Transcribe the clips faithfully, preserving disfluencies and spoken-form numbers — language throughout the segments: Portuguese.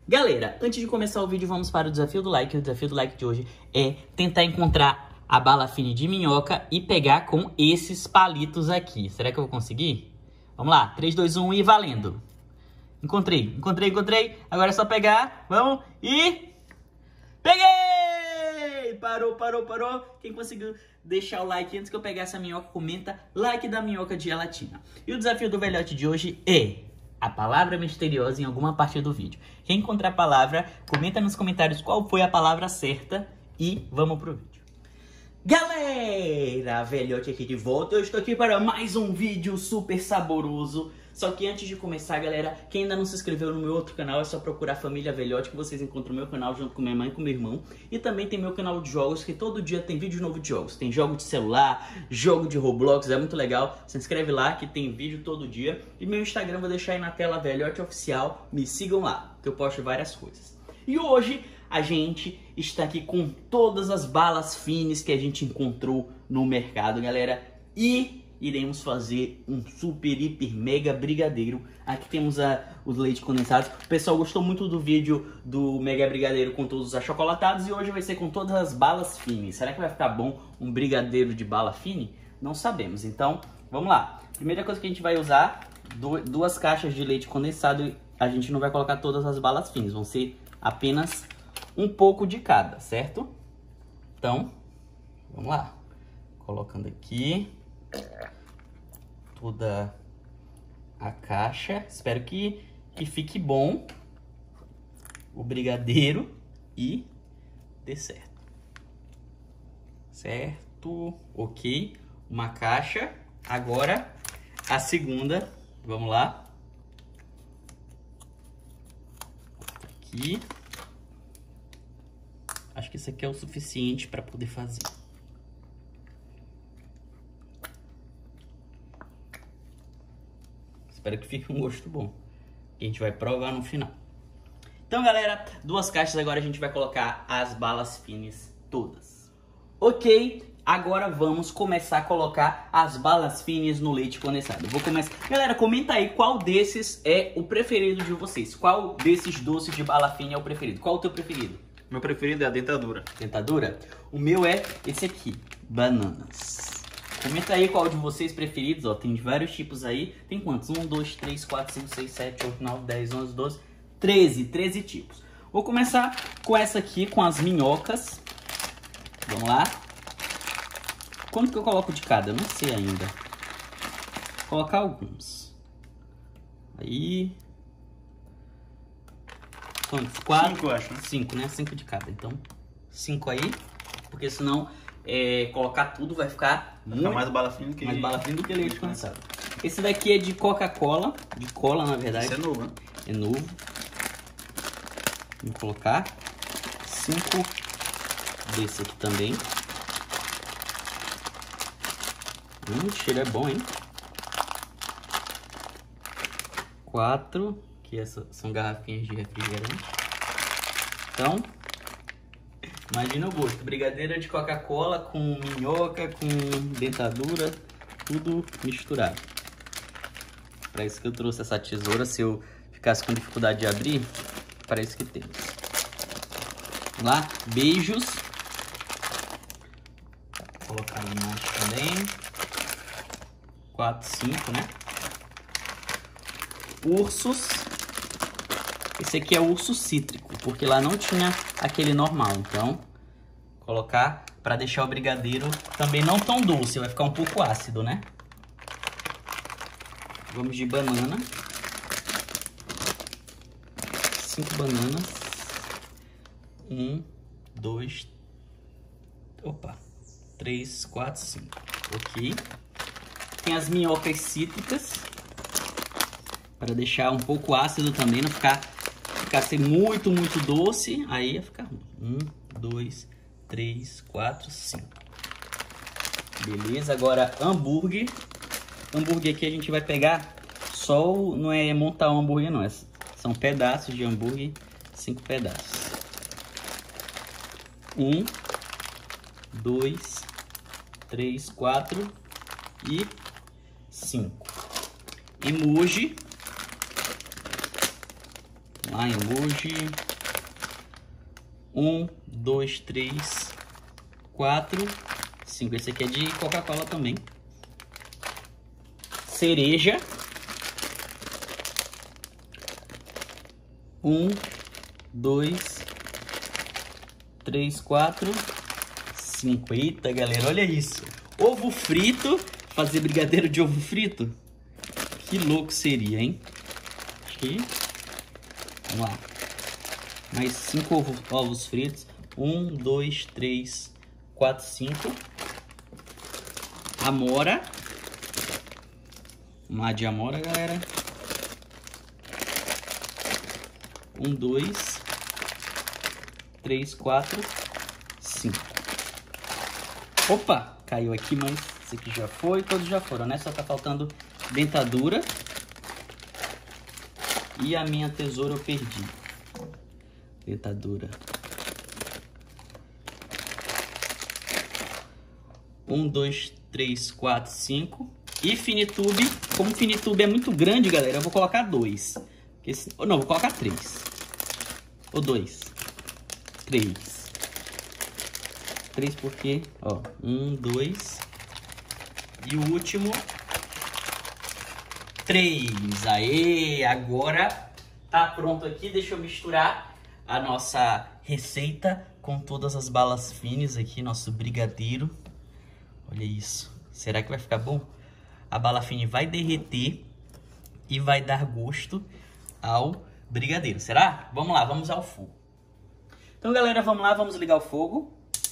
Galera, antes de começar o vídeo, vamos para o desafio do like. O desafio do like de hoje é tentar encontrar a bala fine de minhoca e pegar com esses palitos aqui. Será que eu vou conseguir? Vamos lá, três, dois, um e valendo. Encontrei, encontrei, encontrei. Agora é só pegar, vamos e... Peguei! Parou, parou, parou. Quem conseguiu deixar o like antes que eu pegar essa minhoca, comenta like da minhoca de gelatina. E o desafio do velhote de hoje é a palavra misteriosa em alguma parte do vídeo. Quem encontrar a palavra, comenta nos comentários qual foi a palavra certa e vamos pro vídeo. Galera, velhote aqui de volta. Eu estou aqui para mais um vídeo super saboroso. Só que antes de começar, galera, quem ainda não se inscreveu no meu outro canal, é só procurar Família Velhote que vocês encontram o meu canal junto com minha mãe e com meu irmão. E também tem meu canal de jogos, que todo dia tem vídeo novo de jogos. Tem jogo de celular, jogo de Roblox, é muito legal. Se inscreve lá que tem vídeo todo dia. E meu Instagram vou deixar aí na tela, Velhote Oficial. Me sigam lá, que eu posto várias coisas. E hoje a gente está aqui com todas as balas finas que a gente encontrou no mercado, galera. E iremos fazer um super, hiper, mega brigadeiro. Aqui temos a, os leite condensados. O pessoal gostou muito do vídeo do mega brigadeiro com todos os achocolatados. E hoje vai ser com todas as balas finas. Será que vai ficar bom um brigadeiro de bala fine? Não sabemos. Então, vamos lá. Primeira coisa que a gente vai usar, duas caixas de leite condensado. A gente não vai colocar todas as balas finas. Vão ser apenas um pouco de cada, certo? Então, vamos lá. Colocando aqui toda a caixa. Espero que, que fique bom o brigadeiro e dê certo. Certo, ok. Uma caixa. Agora a segunda. Vamos lá. Aqui. Acho que isso aqui é o suficiente para poder fazer. Espero que fique um gosto bom. A gente vai provar no final. Então, galera, duas caixas. Agora a gente vai colocar as balas finas todas. Ok, agora vamos começar a colocar as balas finas no leite condensado. Vou começar. Galera, comenta aí qual desses é o preferido de vocês. Qual desses doces de bala fina é o preferido? Qual o teu preferido? Meu preferido é a dentadura. Dentadura? O meu é esse aqui, bananas. Comenta aí qual de vocês preferidos, ó, tem de vários tipos aí. Tem quantos? um, dois, três, quatro, cinco, seis, sete, oito, nove, dez, onze, doze, treze, treze tipos. Vou começar com essa aqui, com as minhocas. Vamos lá. Quanto que eu coloco de cada? Eu não sei ainda. Vou colocar alguns. Aí... Quantos? Quatro? Cinco, eu acho, né? Cinco, né? Cinco de cada. Então, cinco aí. Porque senão, é, colocar tudo vai ficar Vai muito ficar mais bala fina do que... mais bala fina do que leite condensado. Esse daqui é de Coca-Cola. De cola, na verdade. Esse é novo, né? É novo. Vou colocar cinco desse aqui também. Hum, o cheiro é bom, hein? Quatro. Que essa, são garrafinhas de refrigerante. Então, imagina o gosto. Brigadeiro de Coca-Cola com minhoca, com dentadura, tudo misturado. Para isso que eu trouxe essa tesoura. Se eu ficasse com dificuldade de abrir, para isso que temos. Vamos lá, beijos. Vou colocar ali mais também. Quatro, cinco, né? Ursos. Esse aqui é o urso cítrico, porque lá não tinha aquele normal. Então, colocar para deixar o brigadeiro também não tão doce, vai ficar um pouco ácido, né? Vamos de banana. Cinco bananas. Um, dois... Opa! Três, quatro, cinco. Ok. Tem as minhocas cítricas. Para deixar um pouco ácido também, não ficar... Ficar ser muito, muito doce, aí ia ficar ruim. Um, dois, três, quatro, cinco. Beleza, agora hambúrguer. Hambúrguer aqui a gente vai pegar só o... Não é montar um hambúrguer não, é, são pedaços de hambúrguer. Cinco pedaços. Um, dois, três, quatro e cinco. Emoji. Lá, emoji. Um, dois, três, quatro, cinco. Esse aqui é de Coca-Cola também. Cereja. Um, dois, três, quatro, cinco. Eita, galera, olha isso. Ovo frito. Fazer brigadeiro de ovo frito. Que louco seria, hein? Aqui. Vamos lá. Mais cinco ovos, ovos fritos. Um, dois, três, quatro, cinco. Amora. Vamos lá de amora, galera. Um, dois, três, quatro, cinco. Opa, caiu aqui, mas esse aqui já foi, todos já foram, né? Só tá faltando dentadura. E a minha tesoura eu perdi. Dentadura. Um, dois, três, quatro, cinco. E Finitube. Como o Finitube é muito grande, galera, eu vou colocar dois. Esse... Ou não, vou colocar três. Ou dois. Três. Três porque, ó, um, dois. E o último, três. Aê, agora tá pronto aqui. Deixa eu misturar a nossa receita com todas as balas finas aqui, nosso brigadeiro. Olha isso. Será que vai ficar bom? A bala fine vai derreter e vai dar gosto ao brigadeiro. Será? Vamos lá, vamos ao fogo. Então, galera, vamos lá, vamos ligar o fogo.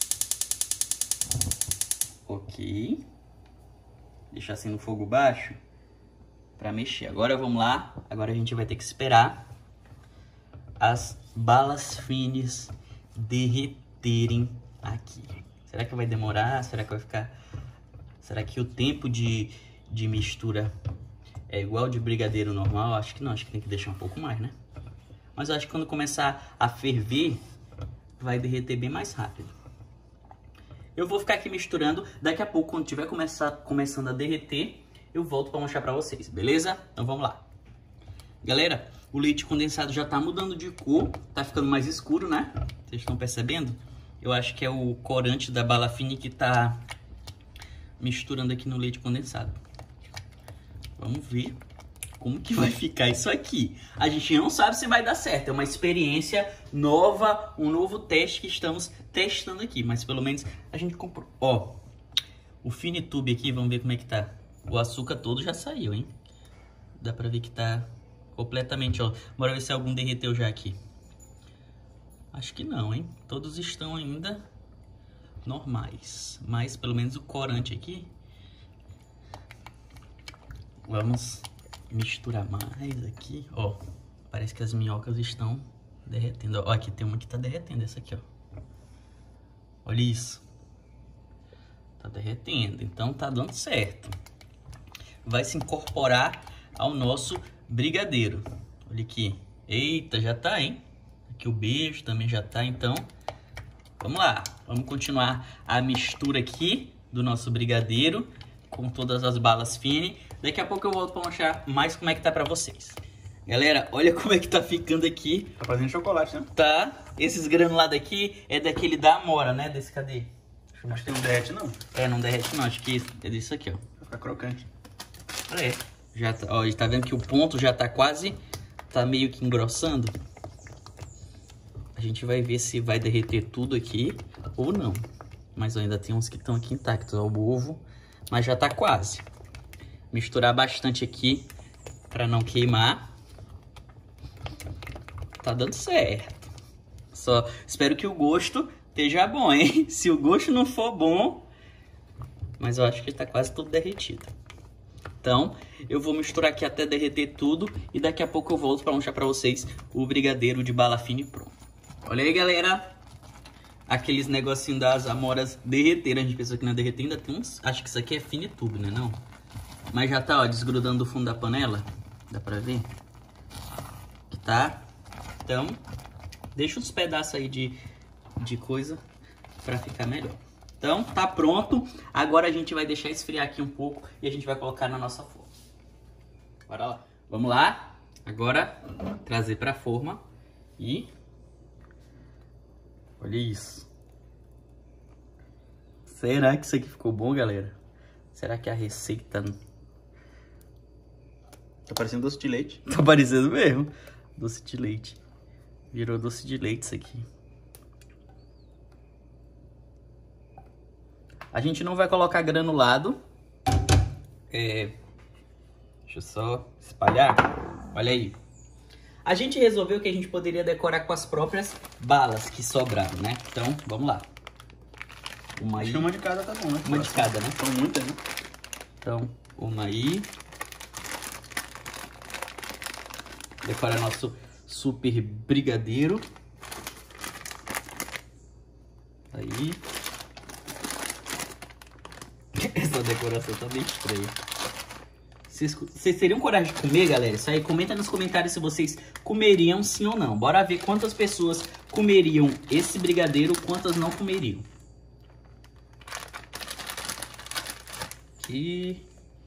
Ok. Deixar assim no fogo baixo para mexer. Agora vamos lá. Agora a gente vai ter que esperar as balas finas derreterem aqui. Será que vai demorar? Será que vai ficar... Será que o tempo de, de mistura é igual de brigadeiro normal? Acho que não. Acho que tem que deixar um pouco mais, né? Mas eu acho que quando começar a ferver, vai derreter bem mais rápido. Eu vou ficar aqui misturando. Daqui a pouco, quando tiver começar, começando a derreter, eu volto para mostrar para vocês, beleza? Então vamos lá. Galera, o leite condensado já tá mudando de cor. Tá ficando mais escuro, né? Vocês estão percebendo? Eu acho que é o corante da bala fine que tá misturando aqui no leite condensado. Vamos ver como que vai ficar isso aqui. A gente não sabe se vai dar certo. É uma experiência nova, um novo teste que estamos testando aqui. Mas pelo menos a gente comprou. Ó, o Finitube aqui, vamos ver como é que tá. O açúcar todo já saiu, hein? Dá pra ver que tá completamente, ó. Bora ver se algum derreteu já aqui. Acho que não, hein? Todos estão ainda normais. Mas pelo menos o corante aqui. Vamos misturar mais aqui, ó. Parece que as minhocas estão derretendo. Ó, aqui tem uma que tá derretendo, essa aqui, ó. Olha isso. Tá derretendo, então tá dando certo. Vai se incorporar ao nosso brigadeiro. Olha aqui. Eita, já tá, hein? Aqui o beijo também já tá, então. Vamos lá. Vamos continuar a mistura aqui do nosso brigadeiro com todas as balas finas. Daqui a pouco eu volto para mostrar mais como é que tá para vocês. Galera, olha como é que tá ficando aqui. Tá fazendo chocolate, né? Tá. Esses granulados aqui é daquele da Amora, né? Desse, cadê? Deixa eu mostrar. Acho que não derrete, não. É, não derrete não. Acho que é disso aqui, ó. Vai ficar crocante. É. Já tá, ó, tá vendo que o ponto já tá quase... Tá meio que engrossando. A gente vai ver se vai derreter tudo aqui ou não. Mas ainda tem uns que estão aqui intactos. Ó, o ovo. Mas já tá quase. Misturar bastante aqui para não queimar. Tá dando certo. Só espero que o gosto esteja bom, hein? Se o gosto não for bom... Mas eu acho que tá quase tudo derretido. Então, eu vou misturar aqui até derreter tudo. E daqui a pouco eu volto para mostrar para vocês o brigadeiro de bala fine pronto. Olha aí, galera. Aqueles negocinhos das amoras derreteram. A gente pensou que não ia derreter. Ainda tem uns... Acho que isso aqui é Finitube, né? Não? Mas já tá, ó, desgrudando do fundo da panela. Dá pra ver? Tá? Então, deixa uns pedaços aí de, de coisa pra ficar melhor. Então, tá pronto. Agora a gente vai deixar esfriar aqui um pouco e a gente vai colocar na nossa forma. Bora lá. Vamos lá. Agora, trazer pra forma e... Olha isso. Será que isso aqui ficou bom, galera? Será que a receita... Tá parecendo doce de leite. Tá parecendo mesmo. Doce de leite. Virou doce de leite isso aqui. A gente não vai colocar granulado. É... Deixa eu só espalhar. Olha aí. A gente resolveu que a gente poderia decorar com as próprias balas que sobraram, né? Então, vamos lá. Uma aí. Acho que uma de cada tá bom, né? Uma de cada, né? São muitas, né? Então, uma aí. Decora nosso super brigadeiro. Aí. Essa decoração tá meio estranha. Vocês, vocês teriam coragem de comer, galera? Isso aí, comenta nos comentários se vocês comeriam sim ou não. Bora ver quantas pessoas comeriam esse brigadeiro, quantas não comeriam. Aqui.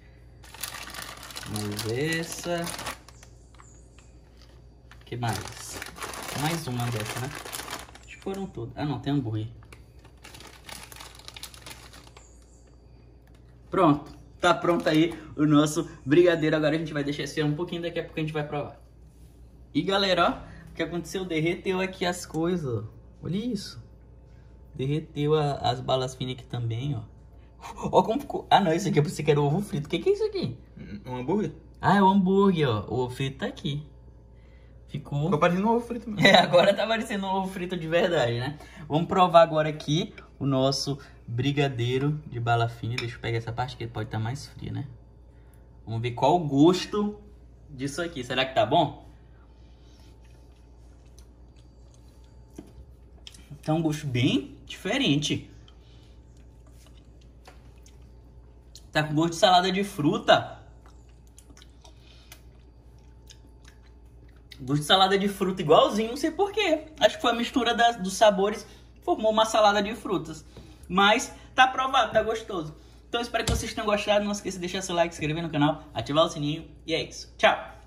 Mais essa. Que mais? Mais uma dessa, né? Acho que foram todas. Ah, não, tem hambúrguer. Pronto. Tá pronto aí o nosso brigadeiro. Agora a gente vai deixar esse um pouquinho, daqui a pouco a gente vai provar. E galera, ó, o que aconteceu? Derreteu aqui as coisas. Olha isso. Derreteu a, as balas finas aqui também, ó. Ó como ficou. Ah não, isso aqui eu pensei que era o ovo frito. O que, que é isso aqui? Um hambúrguer? Ah, é o hambúrguer, ó. O ovo frito tá aqui. Ficou... Ficou parecendo um ovo frito mesmo. É, agora tá parecendo um ovo frito de verdade, né? Vamos provar agora aqui o nosso brigadeiro de bala fina. Deixa eu pegar essa parte que pode estar mais fria, né? Vamos ver qual o gosto disso aqui. Será que tá bom? Tá um gosto bem diferente. Tá com gosto de salada de fruta. Gosto de salada de fruta igualzinho, não sei porquê. Acho que foi a mistura das, dos sabores, formou uma salada de frutas. Mas tá aprovado, tá gostoso. Então espero que vocês tenham gostado. Não esqueça de deixar seu like, se inscrever no canal, ativar o sininho. E é isso. Tchau!